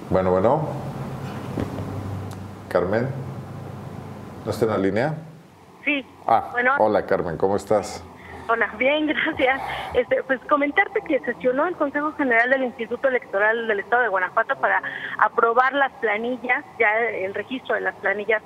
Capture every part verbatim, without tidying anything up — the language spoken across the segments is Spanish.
Bueno, bueno. Carmen, ¿no está en la línea? Sí. Ah, Bueno. hola Carmen, ¿cómo estás? Hola, bien, gracias. Este, pues comentarte que sesionó el Consejo General del Instituto Electoral del Estado de Guanajuato para aprobar las planillas, ya el registro de las planillas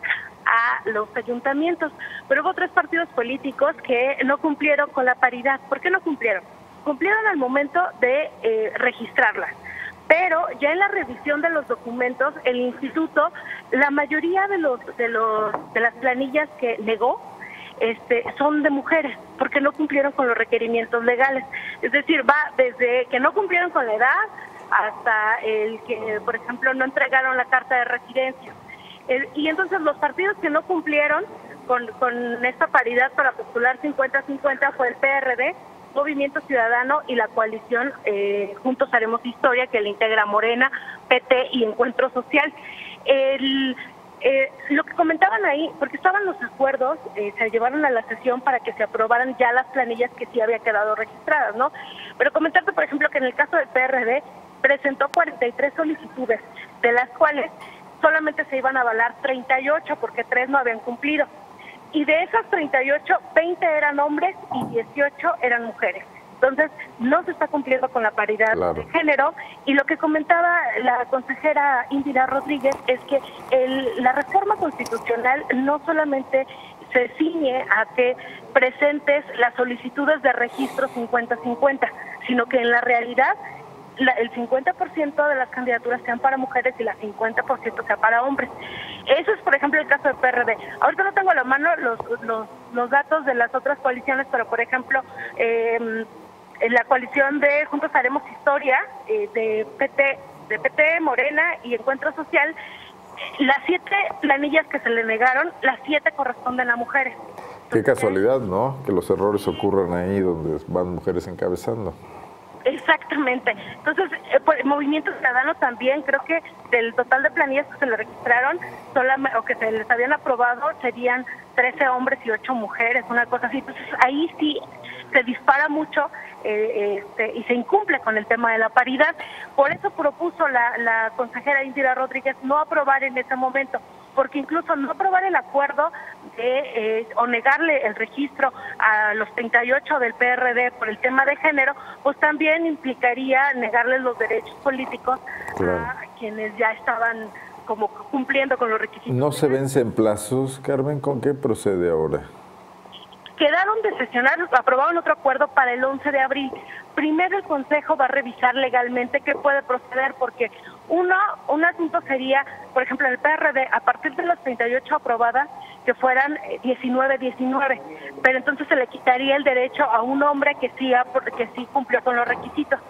a los ayuntamientos. Pero hubo tres partidos políticos que no cumplieron con la paridad. ¿Por qué no cumplieron? Cumplieron al momento de eh, registrarlas. Pero ya en la revisión de los documentos, el instituto, la mayoría de los de los de las planillas que negó este son de mujeres, porque no cumplieron con los requerimientos legales. Es decir, va desde que no cumplieron con la edad hasta el que, por ejemplo, no entregaron la carta de residencia. El, y entonces los partidos que no cumplieron con, con esta paridad para postular cincuenta cincuenta fue el P R D, Movimiento Ciudadano y la coalición eh, Juntos Haremos Historia, que le integra Morena, P T y Encuentro Social. El, eh, lo que comentaban ahí, porque estaban los acuerdos, eh, se llevaron a la sesión para que se aprobaran ya las planillas que sí había quedado registradas, ¿no? Pero comentarte, por ejemplo, que en el caso del P R D presentó cuarenta y tres solicitudes, de las cuales solamente se iban a avalar treinta y ocho porque tres no habían cumplido. Y de esas treinta y ocho, veinte eran hombres y dieciocho eran mujeres. Entonces, no se está cumpliendo con la paridad claro. de género. Y lo que comentaba la consejera Indira Rodríguez es que el, la reforma constitucional no solamente se ciñe a que presentes las solicitudes de registro cincuenta cincuenta, sino que en la realidad La, el cincuenta por ciento de las candidaturas sean para mujeres y la cincuenta por ciento sea para hombres. Eso es, por ejemplo, el caso del P R D. Ahorita no tengo a la mano los, los, los datos de las otras coaliciones, pero, por ejemplo, eh, en la coalición de Juntos Haremos Historia, eh, de P T, de P T, Morena y Encuentro Social, las siete planillas que se le negaron, las siete corresponden a mujeres. Qué casualidad, ¿no? Que los errores ocurran ahí donde van mujeres encabezando. Exactamente. Entonces, eh, pues, el Movimiento Ciudadano también, creo que del total de planillas que se le registraron, solamente, o que se les habían aprobado, serían trece hombres y ocho mujeres, una cosa así. Entonces, ahí sí se dispara mucho eh, este, y se incumple con el tema de la paridad. Por eso propuso la, la consejera Indira Rodríguez no aprobar en ese momento, porque incluso no aprobar el acuerdo de, eh, o negarle el registro a los treinta y ocho del P R D por el tema de género, pues también implicaría negarles los derechos políticos claro. a quienes ya estaban como cumpliendo con los requisitos. ¿No se vencen plazos, Carmen? ¿Con qué procede ahora? Quedaron de sesionar, aprobaron otro acuerdo para el once de abril. Primero el Consejo va a revisar legalmente qué puede proceder, porque uno, un asunto sería, por ejemplo, en el P R D, a partir de las treinta y ocho aprobadas, que fueran diecinueve diecinueve, pero entonces se le quitaría el derecho a un hombre que sí, que sí cumplió con los requisitos,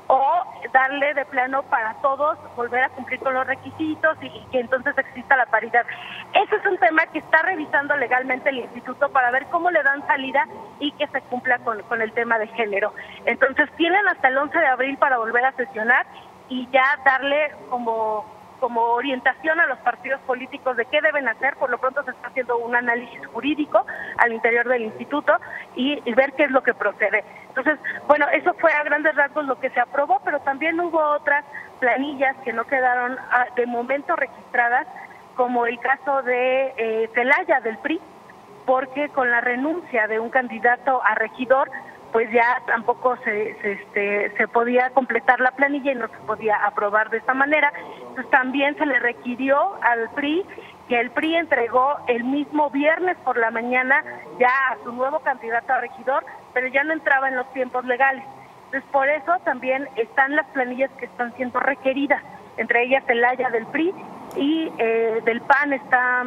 o darle de plano para todos, volver a cumplir con los requisitos y, y que entonces exista la paridad. Ese es un tema que está revisando legalmente el instituto para ver cómo le dan salida y que se cumpla con, con el tema de género. Entonces tienen hasta el once de abril para volver a sesionar y ya darle como... como orientación a los partidos políticos de qué deben hacer. Por lo pronto se está haciendo un análisis jurídico al interior del instituto y, y ver qué es lo que procede. Entonces, bueno, eso fue a grandes rasgos lo que se aprobó, pero también hubo otras planillas que no quedaron a, de momento registradas, como el caso de eh, Celaya del P R I, porque con la renuncia de un candidato a regidor, pues ya tampoco se, se, este, se podía completar la planilla y no se podía aprobar de esta manera. Entonces también se le requirió al P R I que el P R I entregó el mismo viernes por la mañana ya a su nuevo candidato a regidor, pero ya no entraba en los tiempos legales. Entonces por eso también están las planillas que están siendo requeridas, entre ellas Celaya del P R I y eh, del P A N está...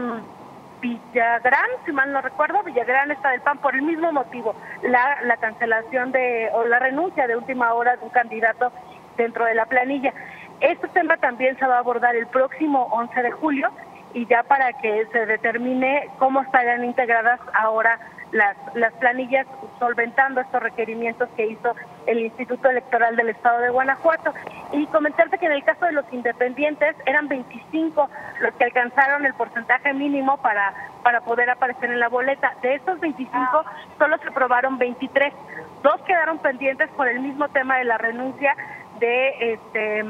Villagrán, si mal no recuerdo, Villagrán está del P A N por el mismo motivo, la, la cancelación de o la renuncia de última hora de un candidato dentro de la planilla. Este tema también se va a abordar el próximo once de julio y ya para que se determine cómo estarán integradas ahora las, las planillas solventando estos requerimientos que hizo el Instituto Electoral del Estado de Guanajuato. Y comentarte que en el caso de los independientes eran veinticinco los que alcanzaron el porcentaje mínimo para, para poder aparecer en la boleta. De estos veinticinco solo se aprobaron veintitrés. Dos quedaron pendientes por el mismo tema de la renuncia de este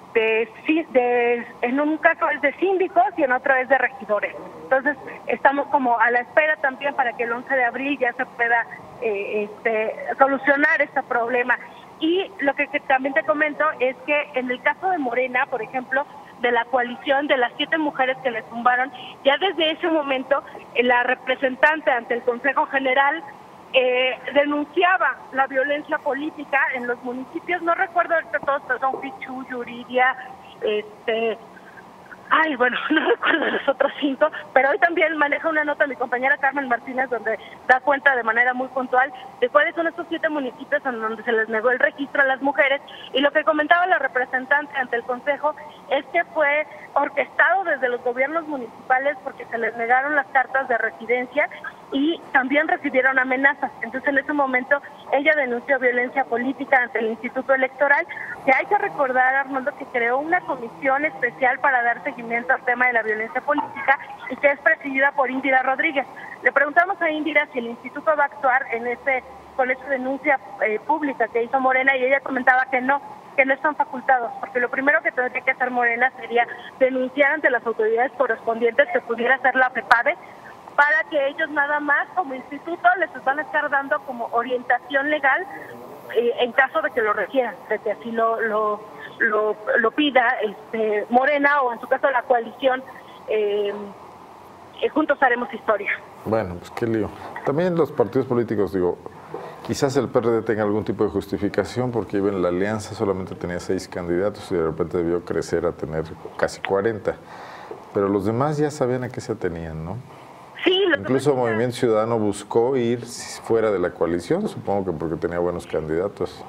de, de, en un caso es de síndicos y en otro es de regidores. Entonces estamos como a la espera también para que el once de abril ya se pueda eh, este, solucionar este problema. Y lo que, que también te comento es que en el caso de Morena, por ejemplo, de la coalición de las siete mujeres que le tumbaron, ya desde ese momento eh, la representante ante el Consejo General Eh, denunciaba la violencia política en los municipios, no recuerdo ahorita todos, pero son Pichú, Yuriria, este, ay, bueno, no recuerdo los otros cinco, pero hoy también maneja una nota mi compañera Carmen Martínez donde da cuenta de manera muy puntual de cuáles son estos siete municipios en donde se les negó el registro a las mujeres, y lo que comentaba la representante ante el Consejo es que fue orquestado desde los gobiernos municipales porque se les negaron las cartas de residencia y también recibieron amenazas. Entonces en ese momento ella denunció violencia política ante el Instituto Electoral, que hay que recordar, Arnoldo, que creó una comisión especial para dar seguimiento al tema de la violencia política y que es presidida por Indira Rodríguez. Le preguntamos a Indira si el instituto va a actuar en ese con esa denuncia eh, pública que hizo Morena, y ella comentaba que no, que no están facultados, porque lo primero que tendría que hacer Morena sería denunciar ante las autoridades correspondientes, que pudiera ser la FEPADE, para que ellos nada más como instituto les van a estar dando como orientación legal eh, en caso de que lo requieran, de que así lo lo, lo, lo pida este, Morena o en su caso la coalición eh, eh, Juntos Haremos Historia. Bueno, pues qué lío. También los partidos políticos, digo, quizás el P R D tenga algún tipo de justificación porque en la alianza solamente tenía seis candidatos y de repente debió crecer a tener casi cuarenta, pero los demás ya sabían a qué se atenían, ¿no? Sí, lo Incluso que Movimiento Ciudadano buscó ir fuera de la coalición, supongo que porque tenía buenos candidatos.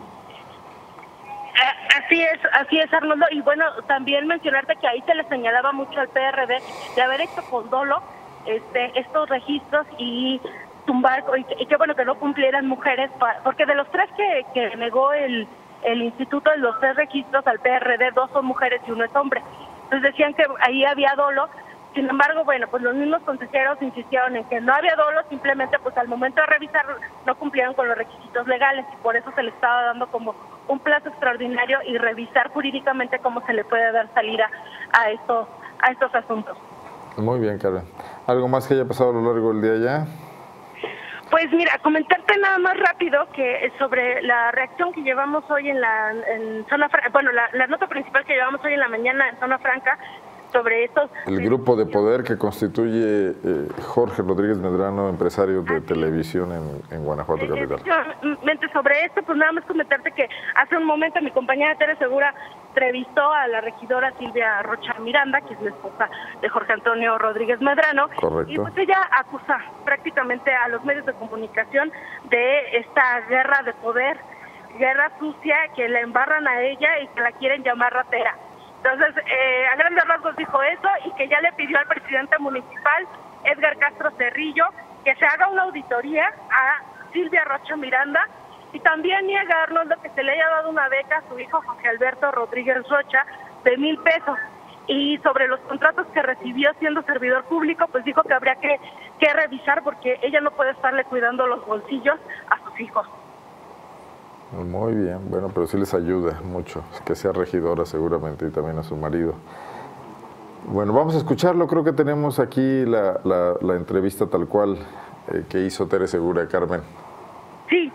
Así es, así es, Arnoldo. Y bueno, también mencionarte que ahí se le señalaba mucho al P R D de haber hecho con dolo este, estos registros y tumbar, y que, y que bueno, que no cumplieran mujeres, porque de los tres que, que negó el, el instituto, de los tres registros al P R D, dos son mujeres y uno es hombre. Entonces decían que ahí había dolo. Sin embargo, bueno, pues los mismos consejeros insistieron en que no había dolo, simplemente pues al momento de revisar no cumplieron con los requisitos legales y por eso se le estaba dando como un plazo extraordinario y revisar jurídicamente cómo se le puede dar salida a estos, a estos asuntos. Muy bien, Carmen. ¿Algo más que haya pasado a lo largo del día ya? Pues mira, comentarte nada más rápido que sobre la reacción que llevamos hoy en la en zona franca, bueno, la, la nota principal que llevamos hoy en la mañana en Zona Franca, sobre estos... El grupo de poder que constituye eh, Jorge Rodríguez Medrano, empresario de televisión en, en Guanajuato capital. Efectivamente, sobre esto, pues nada más comentarte que hace un momento mi compañera Tere Segura entrevistó a la regidora Silvia Rocha Miranda, que es la esposa de Jorge Antonio Rodríguez Medrano. Correcto. Y pues ella acusa prácticamente a los medios de comunicación de esta guerra de poder, guerra sucia, que la embarran a ella y que la quieren llamar ratera. Entonces, eh, a grandes rasgos dijo eso y que ya le pidió al presidente municipal, Edgar Castro Cerrillo, que se haga una auditoría a Silvia Rocha Miranda, y también niega, Arnoldo, que se le haya dado una beca a su hijo Jorge Alberto Rodríguez Rocha de mil pesos. Y sobre los contratos que recibió siendo servidor público, pues dijo que habría que, que revisar porque ella no puede estarle cuidando los bolsillos a sus hijos. Muy bien, bueno, pero sí les ayuda mucho que sea regidora seguramente y también a su marido. Bueno, vamos a escucharlo, creo que tenemos aquí la, la, la entrevista tal cual eh, que hizo Tere Segura, Carmen. Sí.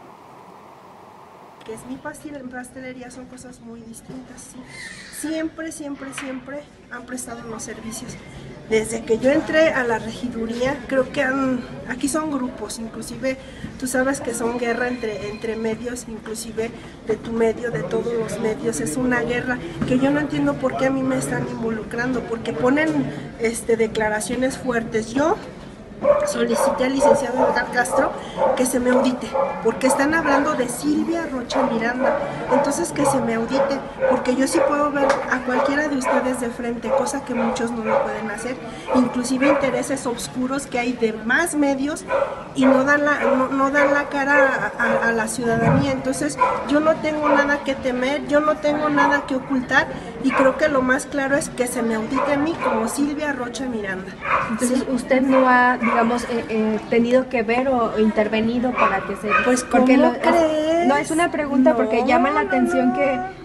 Que es mi pastelería, son cosas muy distintas, sí. Siempre, siempre, siempre han prestado los servicios. Desde que yo entré a la regiduría, creo que han, aquí son grupos, inclusive tú sabes que son guerra entre, entre medios, inclusive de tu medio, de todos los medios, es una guerra que yo no entiendo por qué a mí me están involucrando, porque ponen este, declaraciones fuertes. Yo solicité al licenciado Edgar Castro que se me audite, porque están hablando de Silvia Rocha Miranda, entonces que se me audite, porque yo sí puedo ver a cualquiera de ustedes de frente, cosa que muchos no lo pueden hacer, inclusive intereses oscuros que hay de más medios y no dan la, no, no dan la cara a, a, a la ciudadanía. Entonces yo no tengo nada que temer, yo no tengo nada que ocultar, y creo que lo más claro es que se me audite a mí como Silvia Rocha Miranda. Entonces, ¿sí? usted no ha, digamos, eh, eh, tenido que ver o intervenido para que se... Pues, porque ¿cómo lo, crees? es, no, es una pregunta No, porque llama la no, atención no. que,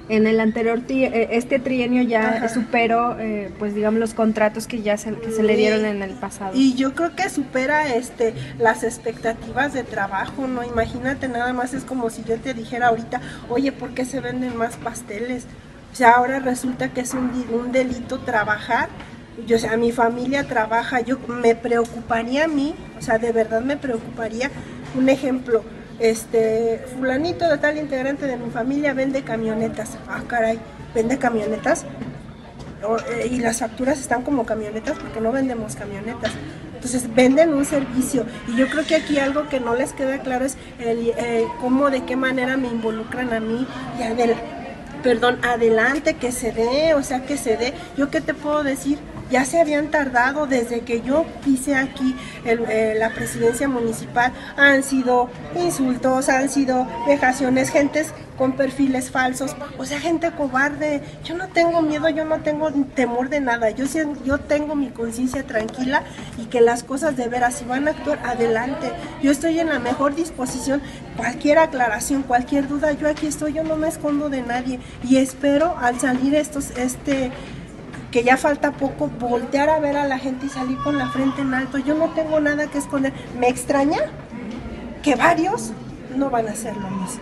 en el anterior, tri, este trienio ya Ajá. superó, eh, pues digamos, los contratos que ya se, que se le dieron en el pasado. Y yo creo que supera este las expectativas de trabajo, ¿no? Imagínate, nada más es como si yo te dijera ahorita, oye, ¿por qué se venden más pasteles? O sea, ahora resulta que es un, un delito trabajar. Yo, o sea, mi familia trabaja, yo me preocuparía a mí, o sea, de verdad me preocuparía. Un ejemplo, este, fulanito de tal integrante de mi familia vende camionetas. Ah, caray, ¿vende camionetas? O, eh, y las facturas están como camionetas porque no vendemos camionetas. Entonces venden un servicio y yo creo que aquí algo que no les queda claro es el, eh, cómo, de qué manera me involucran a mí y a del, perdón, adelante, que se dé, o sea, que se dé. ¿Yo qué te puedo decir? Ya se habían tardado desde que yo pise aquí el, eh, la presidencia municipal. Han sido insultos, han sido vejaciones, gentes con perfiles falsos, o sea, gente cobarde. Yo no tengo miedo, yo no tengo temor de nada. Yo, yo tengo mi conciencia tranquila y que las cosas de veras, si van a actuar, adelante. Yo estoy en la mejor disposición. Cualquier aclaración, cualquier duda, yo aquí estoy, yo no me escondo de nadie. Y espero al salir estos, este... que ya falta poco, voltear a ver a la gente y salir con la frente en alto. Yo no tengo nada que esconder. Me extraña que varios no van a hacer lo mismo.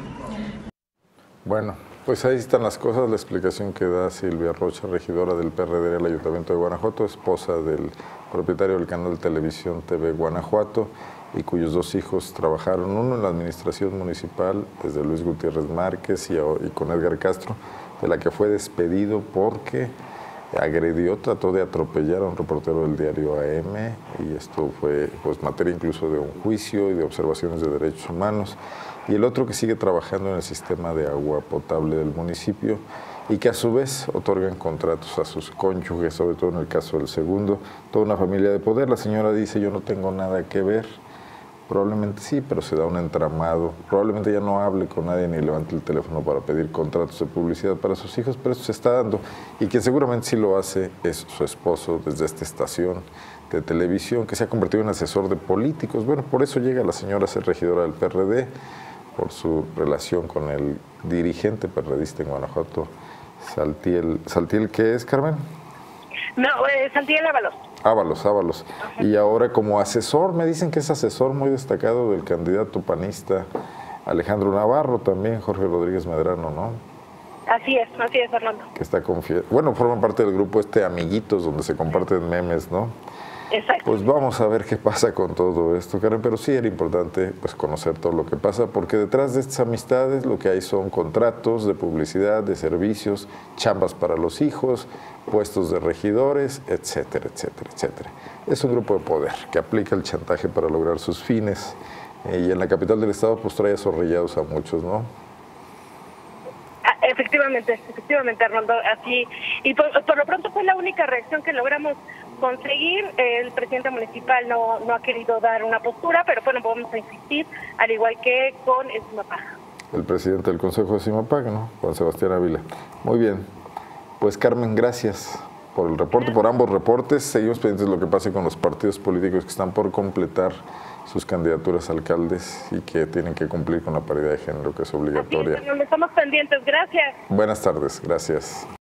Bueno, pues ahí están las cosas, la explicación que da Silvia Rocha, regidora del P R D del Ayuntamiento de Guanajuato, esposa del propietario del canal de televisión T V Guanajuato, y cuyos dos hijos trabajaron, uno en la administración municipal, desde Luis Gutiérrez Márquez y, y con Edgar Castro, de la que fue despedido porque agredió, trató de atropellar a un reportero del diario A M, y esto fue pues materia incluso de un juicio y de observaciones de derechos humanos. Y el otro que sigue trabajando en el sistema de agua potable del municipio y que a su vez otorgan contratos a sus cónyuges, sobre todo en el caso del segundo, toda una familia de poder. La señora dice, yo no tengo nada que ver. Probablemente sí, pero se da un entramado. Probablemente ya no hable con nadie ni levante el teléfono para pedir contratos de publicidad para sus hijos, pero eso se está dando. Y quien seguramente sí lo hace es su esposo desde esta estación de televisión, que se ha convertido en asesor de políticos. Bueno, por eso llega la señora a ser regidora del P R D, por su relación con el dirigente perredista en Guanajuato, Saltiel. ¿Saltiel qué es, Carmen? No, eh, Saltiel Ábalos. Ábalos, Ábalos. Ajá. Y ahora como asesor, me dicen que es asesor muy destacado del candidato panista Alejandro Navarro, también Jorge Rodríguez Medrano, ¿no? Así es, así es, Fernando. Que está confiado. Bueno, forma parte del grupo este Amiguitos, donde se comparten memes, ¿no? Exacto. Pues vamos a ver qué pasa con todo esto, Karen, pero sí era importante pues conocer todo lo que pasa, porque detrás de estas amistades lo que hay son contratos de publicidad, de servicios, chambas para los hijos, puestos de regidores, etcétera, etcétera, etcétera. Es un grupo de poder que aplica el chantaje para lograr sus fines, eh, y en la capital del estado pues trae azorrillados a muchos, ¿no? Efectivamente, efectivamente, Arnoldo, así. Y por, por lo pronto fue la única reacción que logramos conseguir. El presidente municipal no, no ha querido dar una postura, pero bueno, vamos a insistir, al igual que con el CIMAPAG. El presidente del Consejo de CIMAPAG, ¿no? Juan Sebastián Ávila. Muy bien. Pues Carmen, gracias por el reporte, por ambos reportes. Seguimos pendientes de lo que pase con los partidos políticos que están por completar sus candidaturas a alcaldes y que tienen que cumplir con la paridad de género, que es obligatoria. Así es, estamos pendientes. Gracias. Buenas tardes. Gracias.